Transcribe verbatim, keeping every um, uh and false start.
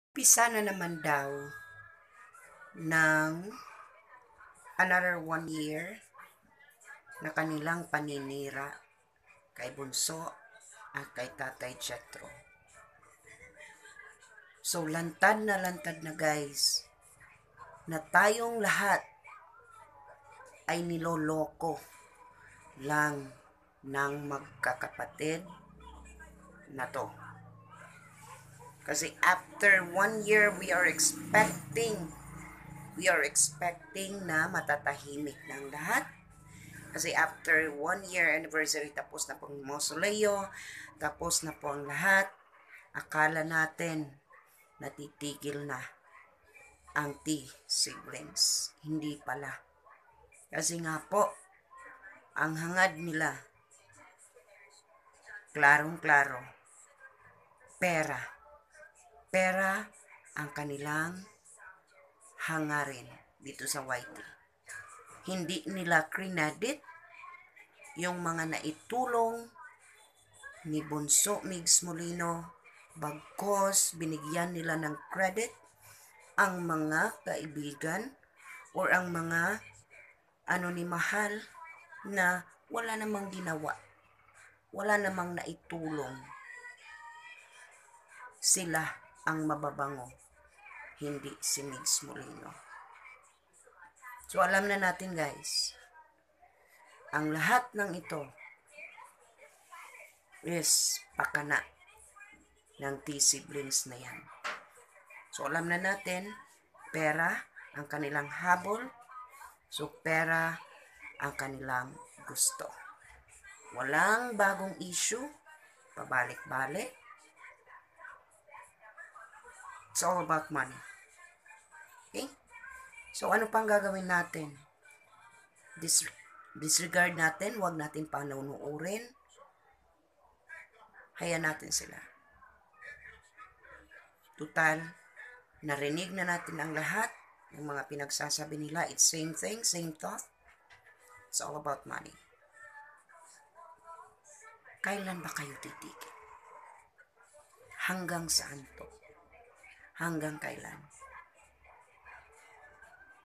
Pisa na naman daw ng another one year na kanilang paninira kay Bunso at kay Tatay Jetro. So, lantad na lantad na guys, na tayong lahat ay niloloko lang ng magkakapatid na to. Kasi after one year, we are expecting, we are expecting na matatahimik ng lahat. Kasi after one year anniversary, tapos na po ang mausoleo, tapos na po ang lahat, akala natin natitigil na ang T-siblings. Hindi pala. Kasi nga po, ang hangad nila, klarong-klaro, pera. Pera ang kanilang hangarin dito sa Y T. Hindi nila credit yung mga naitulong ni Bunso Migs Molino, bagkos binigyan nila ng credit ang mga kaibigan or ang mga ano ni Mahal na wala namang ginawa, wala namang naitulong. Sila ang mababango, hindi si Migs Molino. So alam na natin guys, ang lahat ng ito is pakana ng T-siblings na yan. So alam na natin, pera ang kanilang habol, so pera ang kanilang gusto. Walang bagong issue, pabalik-balik. It's all about money. Okay? So ano pang gagawin natin? Dis disregard natin, huwag natin panunuurin. Hayaan natin sila. Total, narinig na natin ang lahat ng mga pinagsasabi nila. It's same thing, same thought. It's all about money. Kailan ba kayo titigil? Hanggang saan to? Hanggang kailan?